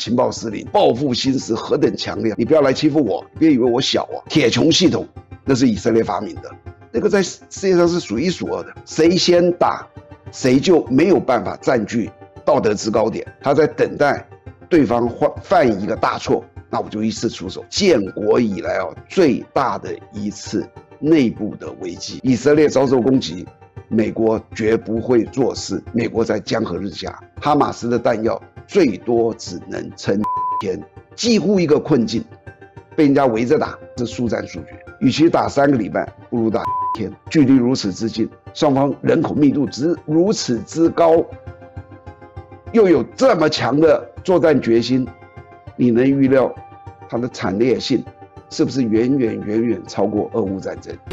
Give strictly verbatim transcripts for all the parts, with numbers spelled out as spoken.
情报司令，报复心思何等强烈！你不要来欺负我，别以为我小啊！铁穹系统那是以色列发明的，那个在世界上是数一数二的，谁先打，谁就没有办法占据道德制高点。他在等待对方犯犯一个大错，那我就一次出手。建国以来啊，最大的一次内部的危机，以色列遭受攻击。美国绝不会做事，美国在江河日下，哈马斯的弹药最多只能撑天，几乎一个困境，被人家围着打是速战速决。与其打三个礼拜，不如打天。距离如此之近，双方人口密度值如此之高，又有这么强的作战决心，你能预料它的惨烈性是不是远远远远超过俄乌战争？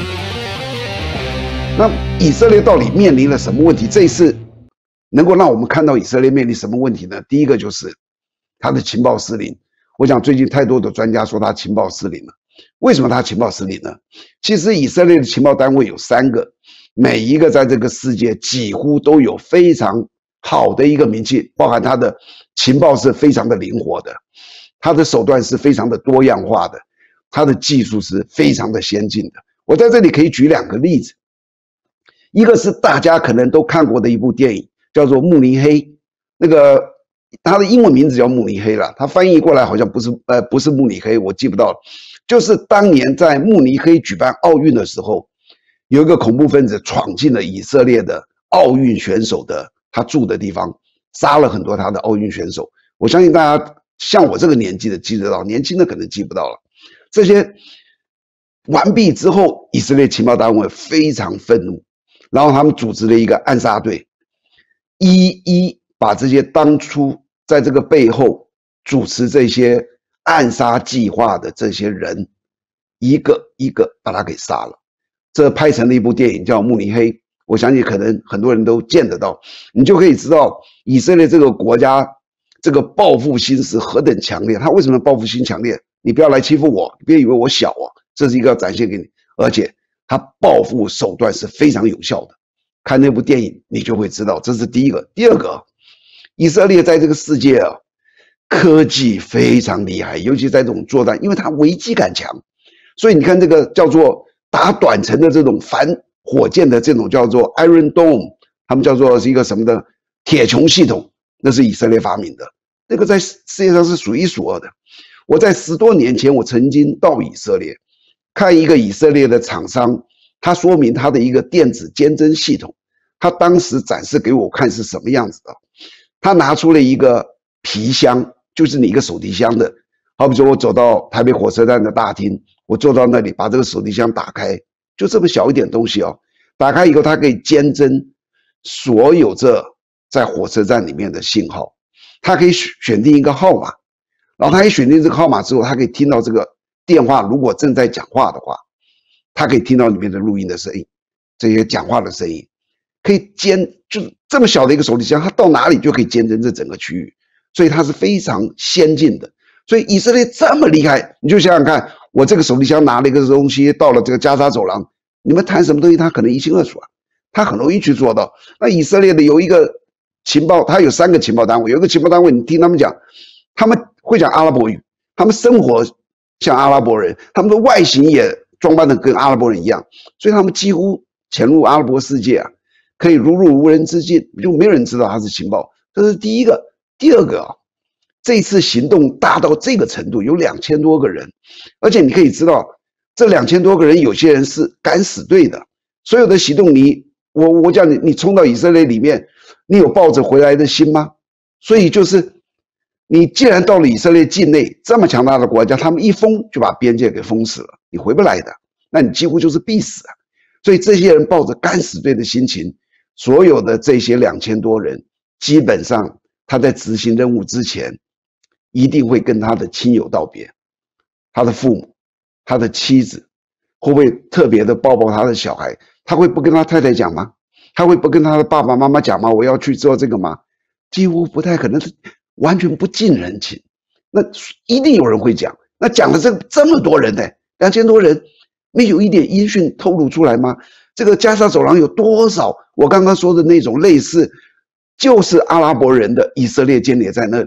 那以色列到底面临了什么问题？这一次能够让我们看到以色列面临什么问题呢？第一个就是他的情报失灵。我想最近太多的专家说他情报失灵了。为什么他情报失灵呢？其实以色列的情报单位有三个，每一个在这个世界几乎都有非常好的一个名气，包含他的情报是非常的灵活的，他的手段是非常的多样化的，他的技术是非常的先进的。我在这里可以举两个例子。一个是大家可能都看过的一部电影，叫做《慕尼黑》，那个它的英文名字叫慕尼黑啦，它翻译过来好像不是呃不是慕尼黑，我记不到了。就是当年在慕尼黑举办奥运的时候，有一个恐怖分子闯进了以色列的奥运选手的他住的地方，杀了很多他的奥运选手。我相信大家像我这个年纪的记得到，年轻的可能记不到了。这些完毕之后，以色列情报单位非常愤怒。然后他们组织了一个暗杀队，一一把这些当初在这个背后主持这些暗杀计划的这些人，一个一个把他给杀了。这拍成了一部电影叫《慕尼黑》，我相信可能很多人都见得到，你就可以知道以色列这个国家这个报复心思何等强烈。他为什么报复心强烈？你不要来欺负我，别以为我小啊，这是一个要展现给你，而且他报复手段是非常有效的，看那部电影你就会知道，这是第一个。第二个，以色列在这个世界啊，科技非常厉害，尤其在这种作战，因为它危机感强，所以你看这个叫做打短程的这种反火箭的这种叫做 Iron Dome， 他们叫做是一个什么的铁穹系统，那是以色列发明的，那个在世界上是数一数二的。我在十多年前，我曾经到以色列。看一个以色列的厂商，他说明他的一个电子监侦系统，他当时展示给我看是什么样子的。他拿出了一个皮箱，就是你一个手提箱的，好比说我走到台北火车站的大厅，我坐到那里，把这个手提箱打开，就这么小一点东西哦。打开以后，它可以监侦所有这在火车站里面的信号，它可以选定一个号码，然后它一选定这个号码之后，它可以听到这个。电话如果正在讲话的话，他可以听到里面的录音的声音，这些讲话的声音，可以监，就是这么小的一个手提箱，它到哪里就可以监侦这整个区域，所以它是非常先进的。所以以色列这么厉害，你就想想看，我这个手提箱拿了一个东西到了这个加沙走廊，你们谈什么东西，他可能一清二楚啊，他很容易去做到。那以色列的有一个情报，他有三个情报单位，有一个情报单位，你听他们讲，他们会讲阿拉伯语，他们生活像阿拉伯人，他们的外形也装扮的跟阿拉伯人一样，所以他们几乎潜入阿拉伯世界啊，可以如入无人之境，就没有人知道他是情报。这是第一个。第二个啊，这次行动大到这个程度，有两千多个人，而且你可以知道，这两千多个人，有些人是敢死队的。所有的行动你，我我讲你，你冲到以色列里面，你有抱着回来的心吗？所以就是。你既然到了以色列境内这么强大的国家，他们一封就把边界给封死了，你回不来的，那你几乎就是必死啊！所以这些人抱着敢死队的心情，所有的这些两千多人，基本上他在执行任务之前，一定会跟他的亲友道别，他的父母、他的妻子，会不会特别的抱抱他的小孩？他会不跟他太太讲吗？他会不跟他的爸爸妈妈讲吗？我要去做这个吗？几乎不太可能。完全不近人情，那一定有人会讲。那讲了这这么多人呢，两千多人，没有一点音讯透露出来吗？这个加沙走廊有多少？我刚刚说的那种类似，就是阿拉伯人的以色列间谍在那里，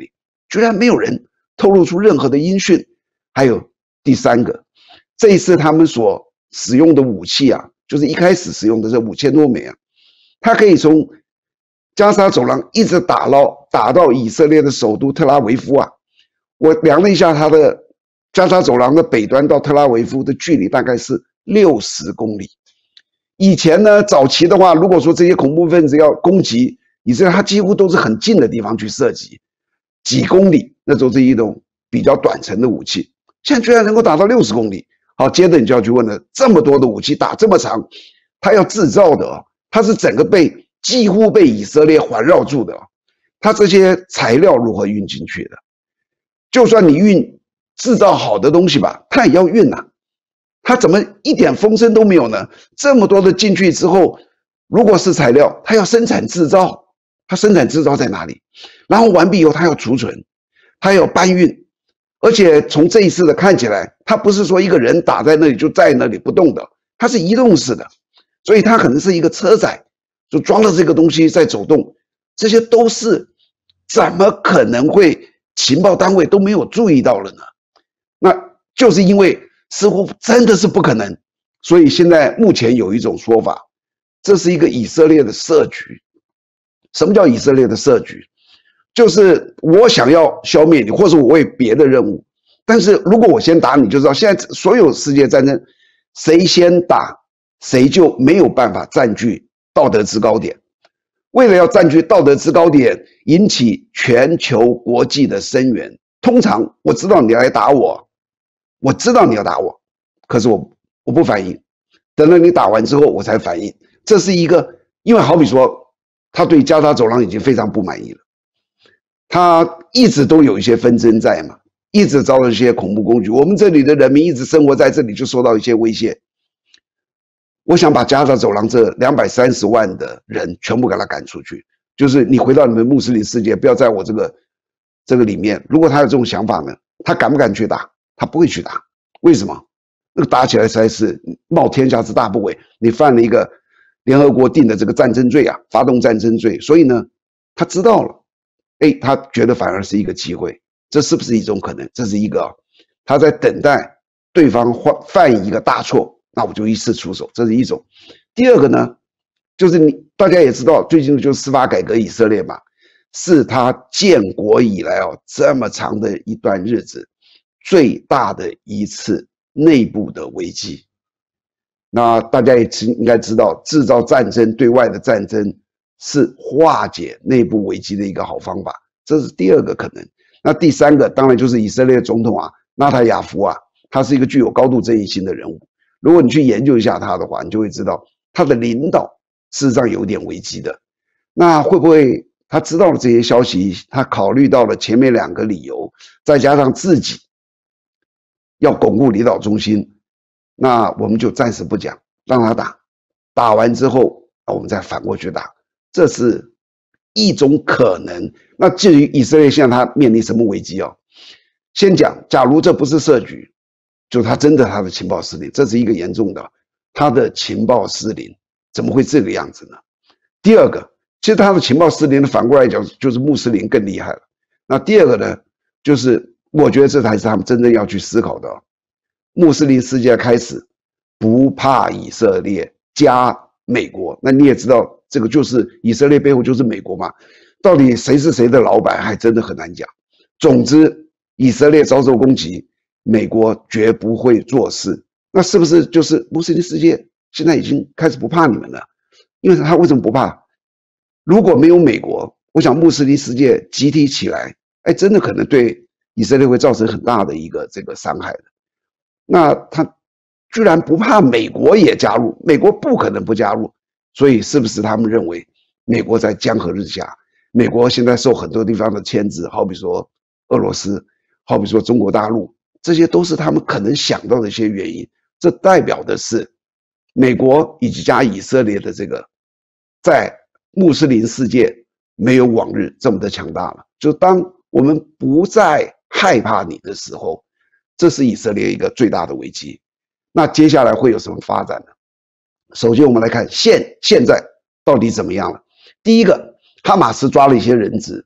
居然没有人透露出任何的音讯。还有第三个，这一次他们所使用的武器啊，就是一开始使用的这五千多枚啊，它可以从加沙走廊一直打到打到以色列的首都特拉维夫啊。我量了一下，它的加沙走廊的北端到特拉维夫的距离大概是六十公里。以前呢，早期的话，如果说这些恐怖分子要攻击以色列，它几乎都是很近的地方去射击，几公里，那都是一种比较短程的武器。现在居然能够打到六十公里。好，接着你就要去问了，这么多的武器打这么长，它要制造的哦，它是整个被几乎被以色列环绕住的哦，它这些材料如何运进去的？就算你运制造好的东西吧，它也要运呐、啊，它怎么一点风声都没有呢？这么多的进去之后，如果是材料，它要生产制造，它生产制造在哪里？然后完毕以后，它要储存，它要搬运。而且从这一次的看起来，它不是说一个人打在那里就在那里不动的，它是移动式的，所以它可能是一个车载，就装了这个东西在走动，这些都是怎么可能会情报单位都没有注意到了呢？那就是因为似乎真的是不可能，所以现在目前有一种说法，这是一个以色列的设局。什么叫以色列的设局？就是我想要消灭你，或者我为别的任务，但是如果我先打你，就知道现在所有世界战争，谁先打谁就没有办法占据道德制高点。为了要占据道德制高点，引起全球国际的声援，通常我知道你要来打我，我知道你要打我，可是我我不反应，等到你打完之后我才反应。这是一个，因为好比说他对加沙走廊已经非常不满意了。他一直都有一些纷争在嘛，一直遭到一些恐怖攻击。我们这里的人民一直生活在这里，就受到一些威胁。我想把加沙走廊这两百三十万的人全部给他赶出去，就是你回到你们穆斯林世界，不要在我这个这个里面。如果他有这种想法呢，他敢不敢去打？他不会去打。为什么？那个打起来实在是冒天下之大不韪，你犯了一个联合国定的这个战争罪啊，发动战争罪。所以呢，他知道了。哎，他觉得反而是一个机会，这是不是一种可能？这是一个、哦，他在等待对方犯犯一个大错，那我就一次出手，这是一种。第二个呢，就是你大家也知道，最近就是司法改革以色列嘛，是他建国以来哦这么长的一段日子最大的一次内部的危机。那大家也应该知道，制造战争，对外的战争。是化解内部危机的一个好方法，这是第二个可能。那第三个当然就是以色列总统啊，纳塔亚夫啊，他是一个具有高度争议性的人物。如果你去研究一下他的话，你就会知道他的领导事实上有点危机的。那会不会他知道了这些消息，他考虑到了前面两个理由，再加上自己要巩固领导中心，那我们就暂时不讲，让他打，打完之后我们再反过去打。这是一种可能。那至于以色列现在他面临什么危机哦？先讲，假如这不是设局，就他真的他的情报失灵，这是一个严重的，他的情报失灵怎么会这个样子呢？第二个，其实他的情报失灵的反过来讲，就是穆斯林更厉害了。那第二个呢，就是我觉得这才是他们真正要去思考的、哦。穆斯林世界开始不怕以色列加美国，那你也知道。这个就是以色列背后就是美国嘛，到底谁是谁的老板还真的很难讲。总之，以色列遭受攻击，美国绝不会做事。那是不是就是穆斯林世界现在已经开始不怕你们了？因为他为什么不怕？如果没有美国，我想穆斯林世界集体起来，哎，真的可能对以色列会造成很大的一个这个伤害的。那他居然不怕美国也加入，美国不可能不加入。所以是不是他们认为美国在江河日下？美国现在受很多地方的牵制，好比说俄罗斯，好比说中国大陆，这些都是他们可能想到的一些原因。这代表的是美国以及加以色列的这个在穆斯林世界没有往日这么的强大了。就当我们不再害怕你的时候，这是以色列一个最大的危机。那接下来会有什么发展呢？首先，我们来看现现在到底怎么样了。第一个，哈马斯抓了一些人质，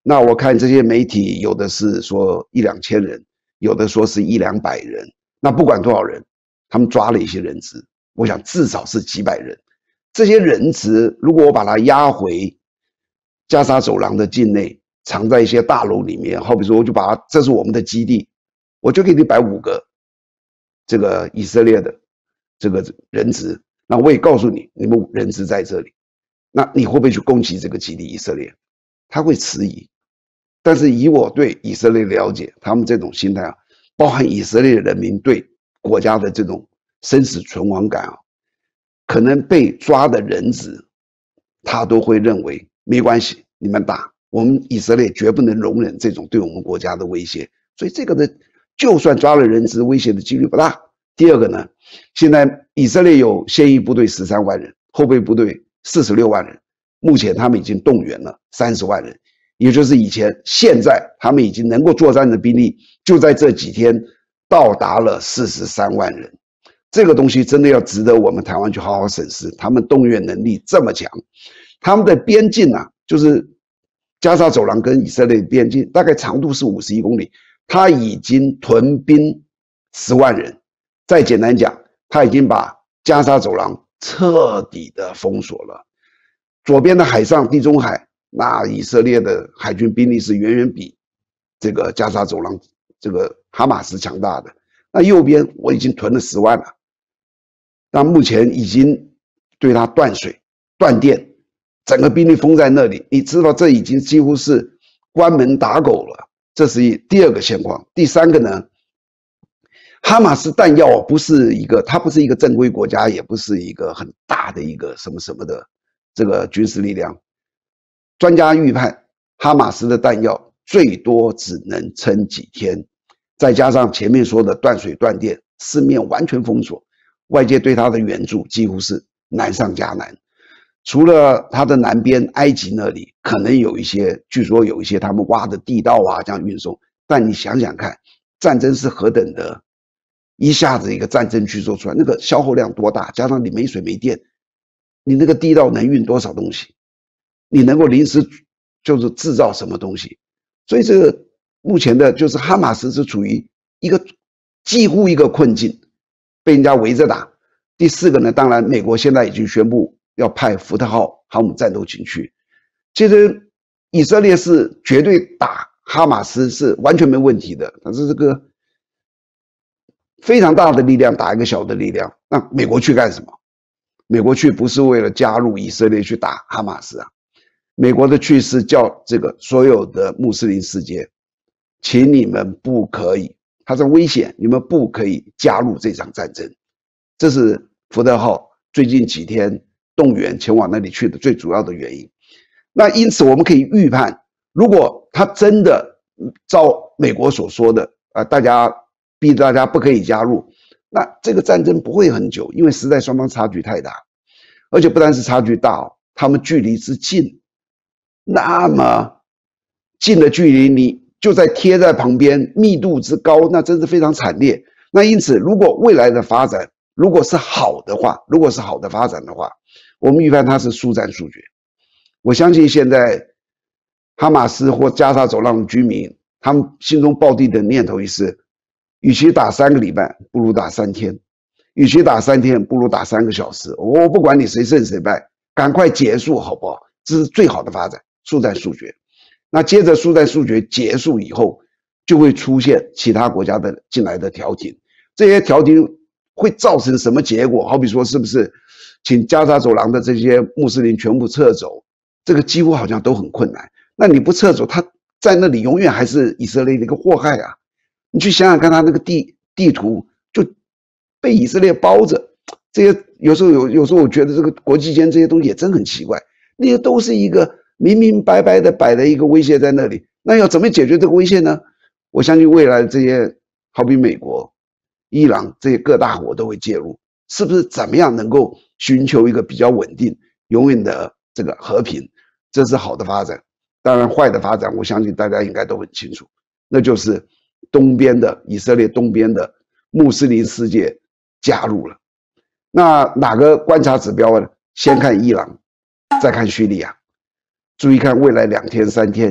那我看这些媒体有的是说一两千人，有的说是一两百人。那不管多少人，他们抓了一些人质，我想至少是几百人。这些人质如果我把它押回加沙走廊的境内，藏在一些大楼里面，好比说我就把它，这是我们的基地，我就给你摆五个这个以色列的这个人质，那我也告诉你，你们人质在这里，那你会不会去攻击这个基地？以色列他会迟疑，但是以我对以色列了解，他们这种心态啊，包含以色列人民对国家的这种生死存亡感啊，可能被抓的人质，他都会认为没关系，你们打，我们以色列绝不能容忍这种对我们国家的威胁。所以这个的，就算抓了人质，威胁的几率不大。第二个呢，现在以色列有现役部队十三万人，后备部队四十六万人，目前他们已经动员了三十万人，也就是以前现在他们已经能够作战的兵力，就在这几天到达了四十三万人。这个东西真的要值得我们台湾去好好审视，他们动员能力这么强，他们的边境啊，就是加沙走廊跟以色列边境大概长度是五十一公里，他已经屯兵十万人。再简单讲，他已经把加沙走廊彻底的封锁了。左边的海上地中海，那以色列的海军兵力是远远比这个加沙走廊这个哈马斯强大的。那右边我已经屯了十万了，那目前已经对他断水、断电，整个兵力封在那里。你知道这已经几乎是关门打狗了，这是第二个现况。第三个呢？哈马斯弹药不是一个，它不是一个正规国家，也不是一个很大的一个什么什么的这个军事力量。专家预判，哈马斯的弹药最多只能撑几天，再加上前面说的断水断电，四面完全封锁，外界对它的援助几乎是难上加难。除了它的南边埃及那里可能有一些，据说有一些他们挖的地道啊，这样运送。但你想想看，战争是何等的。一下子一个战争去做出来，那个消耗量多大？加上你没水没电，你那个地道能运多少东西？你能够临时就是制造什么东西？所以这个目前的就是哈马斯是处于一个几乎一个困境，被人家围着打。第四个呢，当然美国现在已经宣布要派福特号航母战斗群去。其实以色列是绝对打哈马斯是完全没问题的，但是这个。非常大的力量打一个小的力量，那美国去干什么？美国去不是为了加入以色列去打哈马斯啊，美国的去是叫这个所有的穆斯林世界，请你们不可以，它是危险，你们不可以加入这场战争。这是福特号最近几天动员前往那里去的最主要的原因。那因此我们可以预判，如果他真的照美国所说的啊，大家。逼大家不可以加入，那这个战争不会很久，因为实在双方差距太大，而且不单是差距大哦，他们距离之近，那么近的距离你就在贴在旁边，密度之高，那真是非常惨烈。那因此，如果未来的发展如果是好的话，如果是好的发展的话，我们预判它是速战速决。我相信现在哈马斯或加沙走廊的居民，他们心中抱定的念头是。与其打三个礼拜，不如打三天；与其打三天，不如打三个小时。我不管你谁胜谁败，赶快结束，好不好？这是最好的发展，速战速决。那接着速战速决结束以后，就会出现其他国家的进来的调停。这些调停会造成什么结果？好比说，是不是请加沙走廊的这些穆斯林全部撤走？这个几乎好像都很困难。那你不撤走，他在那里永远还是以色列的一个祸害啊！你去想想看，他那个地地图就被以色列包着，这些有时候有有时候我觉得这个国际间这些东西也真很奇怪，那些都是一个明明白白的摆的一个威胁在那里，那要怎么解决这个威胁呢？我相信未来这些好比美国、伊朗这些各大国都会介入，是不是怎么样能够寻求一个比较稳定、永远的这个和平？这是好的发展。当然，坏的发展，我相信大家应该都很清楚，那就是东边的以色列东边的穆斯林世界加入了。那哪个观察指标呢？先看伊朗，再看叙利亚。注意看未来两天三天，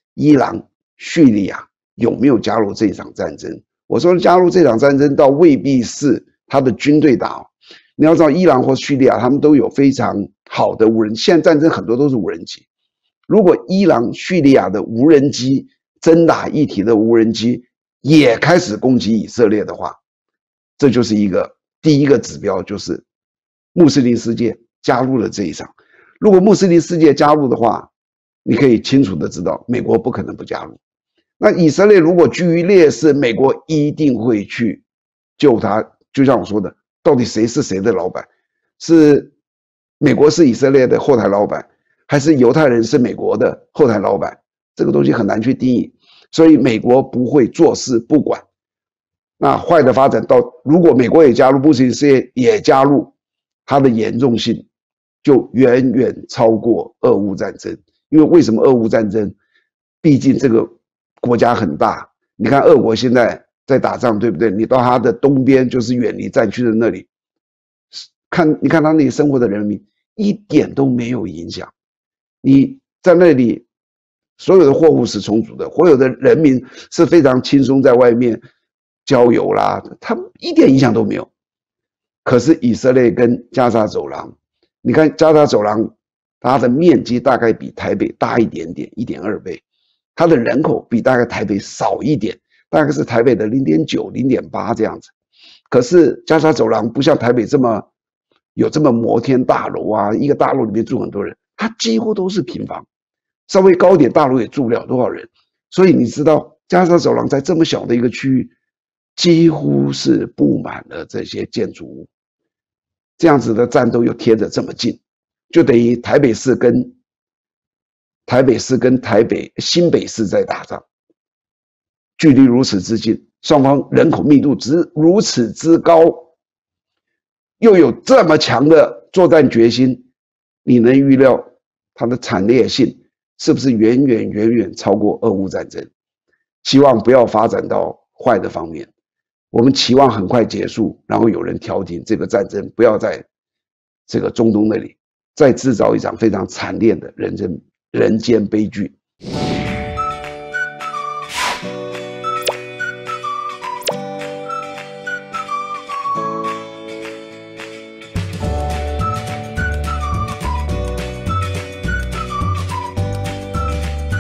伊朗、叙利亚有没有加入这场战争。我说加入这场战争倒未必是他的军队打，你要知道伊朗或叙利亚他们都有非常好的无人机，现在战争很多都是无人机。如果伊朗、叙利亚的无人机真打一体的无人机也开始攻击以色列的话，这就是一个第一个指标，就是穆斯林世界加入了这一场。如果穆斯林世界加入的话，你可以清楚的知道美国不可能不加入。那以色列如果居于劣势，美国一定会去救他。就像我说的，到底谁是谁的老板？是美国是以色列的后台老板，还是犹太人是美国的后台老板？这个东西很难去定义，所以美国不会坐视不管。那坏的发展到，如果美国也加入，穆斯林世界也加入，它的严重性就远远超过俄乌战争。因为为什么俄乌战争？毕竟这个国家很大，你看俄国现在在打仗，对不对？你到它的东边，就是远离战区的那里，看，你看他那里生活的人民一点都没有影响。你在那里，所有的货物是充足的，所有的人民是非常轻松在外面郊游啦，他们一点影响都没有。可是以色列跟加沙走廊，你看加沙走廊，它的面积大概比台北大一点点， 一点二倍。它的人口比大概台北少一点，大概是台北的 零点九、零点八 这样子。可是加沙走廊不像台北这么有这么摩天大楼啊，一个大楼里面住很多人，它几乎都是平房，稍微高一点大楼也住不了多少人。所以你知道加沙走廊在这么小的一个区域，几乎是布满了这些建筑物。这样子的战斗又贴着这么近，就等于台北市跟台北市跟台北新北市在打仗，距离如此之近，双方人口密度值如此之高，又有这么强的作战决心，你能预料它的惨烈性是不是远远远远超过俄乌战争？希望不要发展到坏的方面，我们期望很快结束，然后有人调停这个战争，不要在这个中东那里再制造一场非常惨烈的人间人间悲剧。